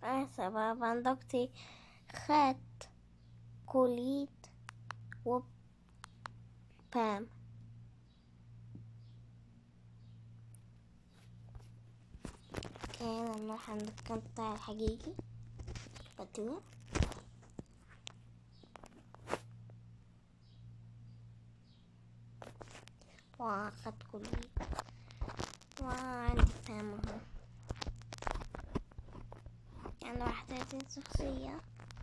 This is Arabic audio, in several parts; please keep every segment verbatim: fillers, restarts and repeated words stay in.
سبب دكتي خد كوليت وبام. كان نروح عند الكامب بتاع الحقيقي بدوه واخد كوليت وعندي بام اهو. يعني واحدة هذه الشخصية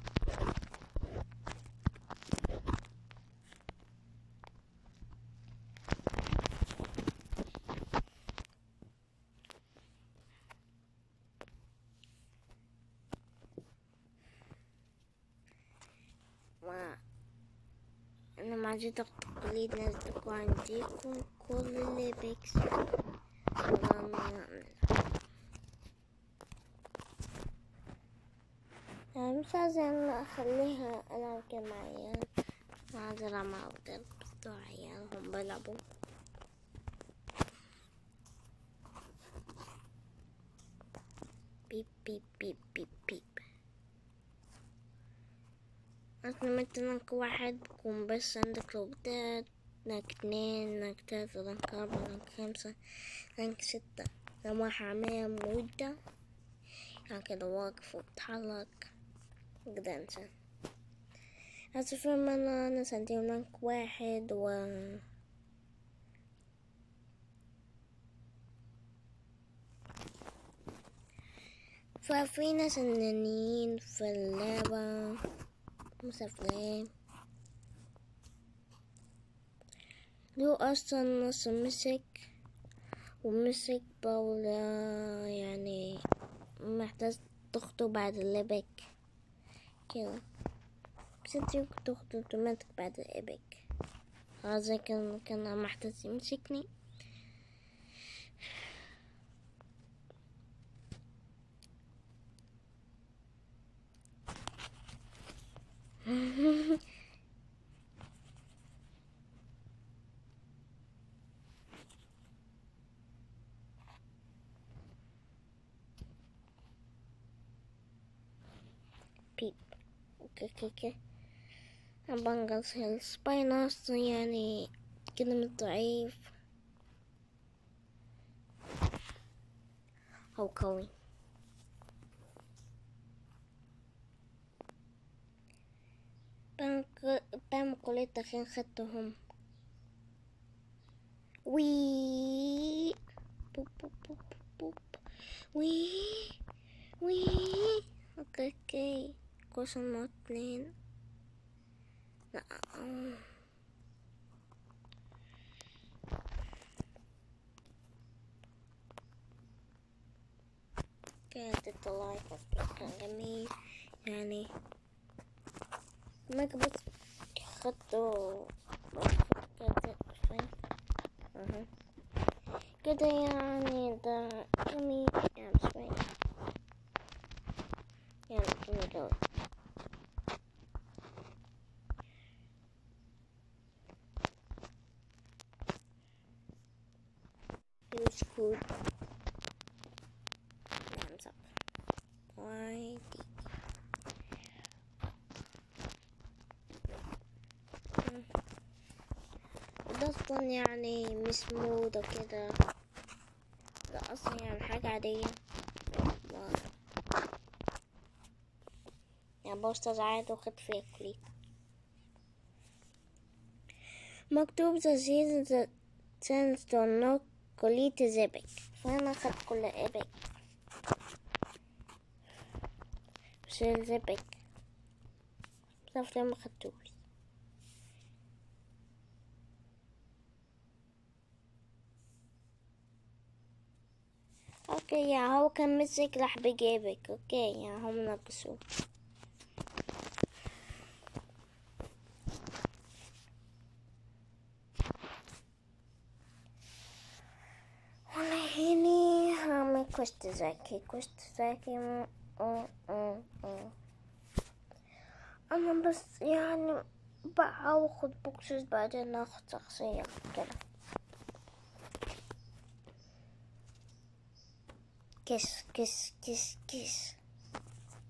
و أنا مع جد التقليد نزلكوا عنديكم كل اللي بيكسب يعني مش عايزة أخليها ألعب كده مع عيال، عايزة ألعب مع أولاد بتوع عيال هم بيلعبوا. بيب بيب بيب بيب بيب. أصلا مثلا واحد بكون بس عندك روبوتات، لانك اتنين، لانك تلاتة، لانك أربعة، لانك خمسة، لانك ستة، لما حامية مدة يعني كده واقف وبتحرك كده إنسان. هسه في مرة أنا سنتين لانك واحد و ففي ناس فنانين في اللعبة مسافرين. لو أصلا نص مسك ومسك بولا يعني محتاج تخطو بعد اللبك كده، بس انت يمكن تخطو اوتوماتيك بعد اللبك. خلاص كان كان محتاج يمسكني. بيب اوكي اوكي اوكي. بنقص السباينوس يعني كلمة ضعيف أو قوي. بام قلت أخين خدتهم وي بوب بوب بوب بوب وي وي. اوكي اوكي قسم اتنين. لا كانت الطلاق كان جميل يعني. ما قبلت خدته كده اها كده يعني ده جميل يعني شوي يعني جميل اوي. use code thumbs up واي دي. ده اصلا يعني مش مودة كده، ده اصلا يعني حاجة عادية و... يعني بوستر عادي وخد فيه كليت مكتوب the season sends to no كليت زبك، فانا خدت كل ابك بس الزبك بس ما خدتوش. اوكي يعني هو كان مسك راح بجيبك. اوكي يعني هم نقصوه. وانا هني هعمل كوست ذكي كوست ذكي م... م... م... م. انا بس يعني بقى اخد بوكسز بعدين اخد شخصية كده. كس كس كس كس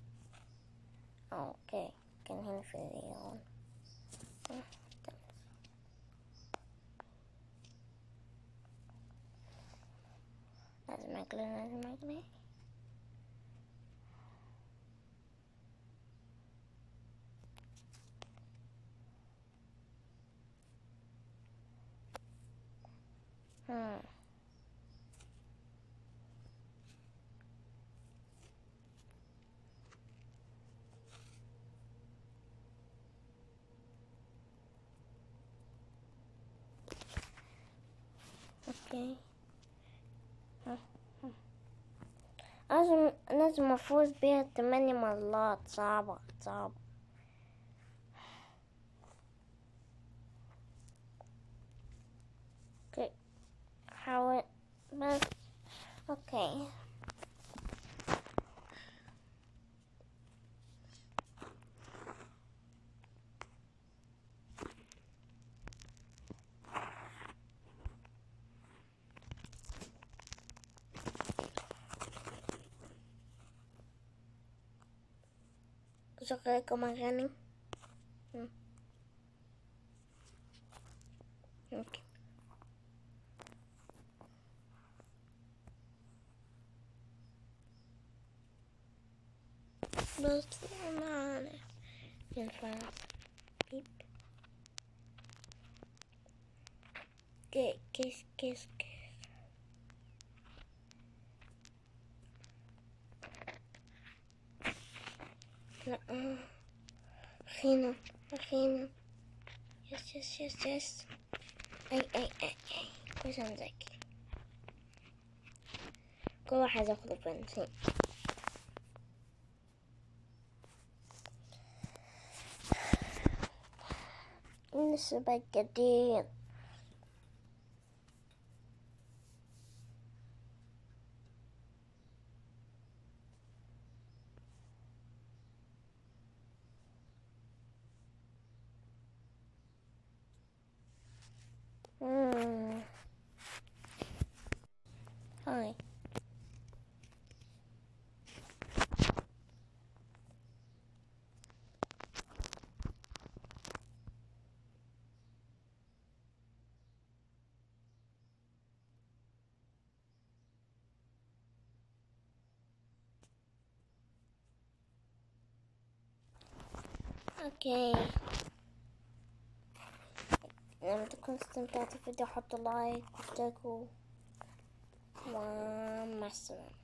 اوكي كان هنا في اليوم. لازم اقلي لازم اقلي. هم. اوكي لازم لازم افوز بيها ثمانية مرات. صعبة صعبة. اوكي حاول بس. اوكي أشغلكم أغاني. اوكي بس ما أعرف ينفع. بيب كيس كيس كيس كيس. لا أخينا أخينا. يس يس يس يس. أي أي أي أي كويس أنا ذكي. كل واحد ياخد بنزين. لسه جديد. مم. هاي اوكي. لما تكونوا استمتعتوا بالفيديو حطوا لايك واشتركوا ومع السلامة.